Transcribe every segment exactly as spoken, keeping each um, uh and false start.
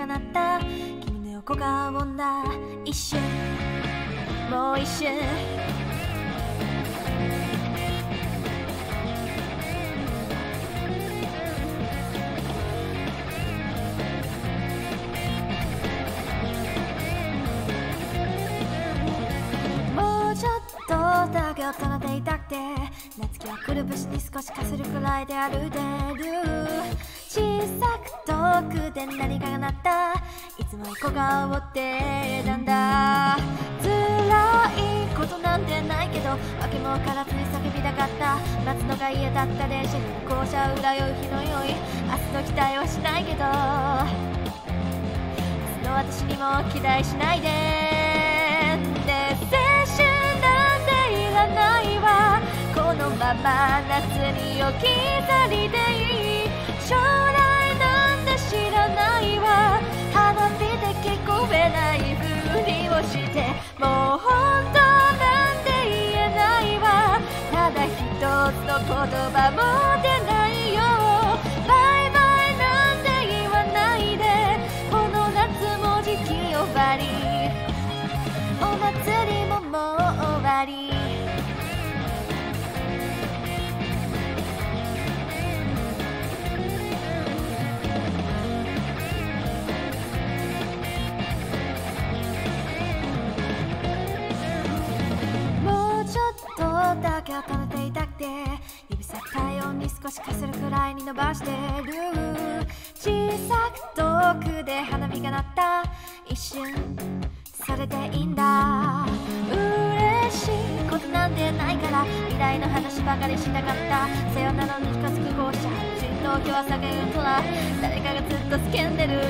が鳴った。君の横顔をな一瞬もう一瞬だけ大人でいたくて、夏希はくるぶしに少しかするくらいで歩いてる。小さく遠くで何かが鳴った。いつも横顔ってなんだ。辛いことなんてないけど、訳も分からずに叫びたかった。待つのが嫌だった電車に校舎裏酔う日の酔い。明日の期待はしないけど、明日の私にも期待しないで。で青春なんていらないわ。このまま夏に置き去りでいい。将来なんて知らないわ。花火で聞こえないふりをして、もう本当なんて言えないわ。ただ一つの言葉も出ないよ。バイバイなんて言わないで。この夏も時期終わり、お祭りももう終わり。もうちょっとだけ温めていたくて、指先体温に少しかするくらいに伸ばしてる。小さく遠くで花火が鳴った。一瞬それでいいんだ。嬉しいことなんてないから、未来の話ばかりしなかった。さよならの近づく校舎、人道橋は叫ぶ空。誰かがずっと叫んでる。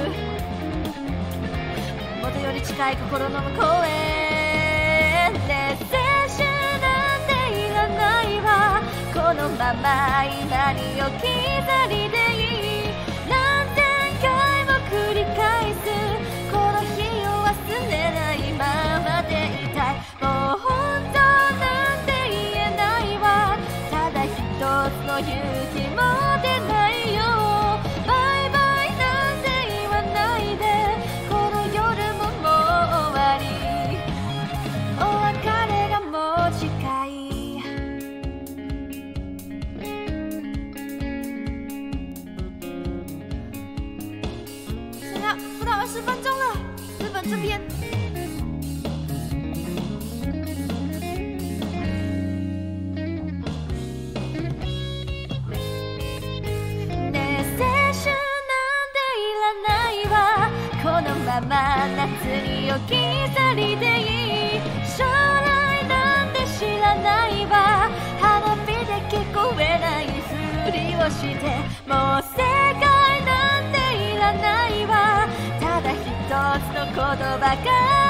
元より近い心の向こうへ。で青春なんていらないわ。このまま今に置き去りでいい。何千回も繰り返すこの日を忘れないままでいたい。もう本当なんて言えないわ。ただ一つの勇気も出ないよ。バイバイなんて言わないで。この夜ももう終わり、お別れがもう近い。现在不到二十分钟了，日本这边。ねえ青春なんていらないわ。このまま夏に置き去りでいい。将来なんて知らないわ。花火で聞こえないふりをして、もう正解なんていらないわ。ただ一つの言葉が